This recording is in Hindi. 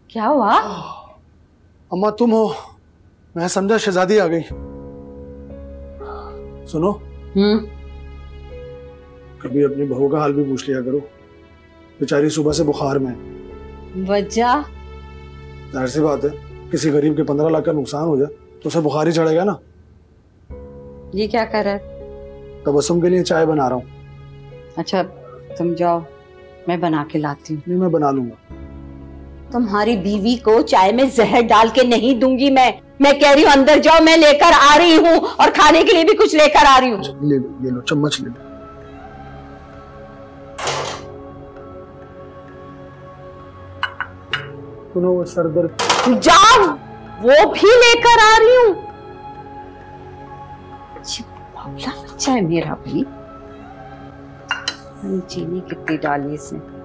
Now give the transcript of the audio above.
क्या हुआ? अम्मा तुम हो, मैं समझा शहजादी आ गई। सुनो, कभी अपनी बहू का हाल भी पूछ लिया करो, बेचारी सुबह से बुखार में। वजह? जाहिर सी बात है, किसी गरीब के 15 लाख का नुकसान हो जाए तो उसे बुखार ही चढ़ेगा ना। ये क्या कर रहा है? तबस्सुम के लिए चाय बना रहा हूँ। अच्छा तुम जाओ, मैं बना के लाती हूँ। नहीं, मैं बना लूंगा। तुम्हारी बीवी को चाय में जहर डाल के नहीं दूंगी मैं कह रही हूँ अंदर जाओ, मैं लेकर आ रही हूँ और खाने के लिए भी कुछ लेकर आ रही हूँ। ले लो चम्मच ले लो। सुनो, वो सर दर्द। जाओ, वो भी लेकर आ रही हूँ। बच्चा है मेरा भी। चीनी कितनी डाली इसने?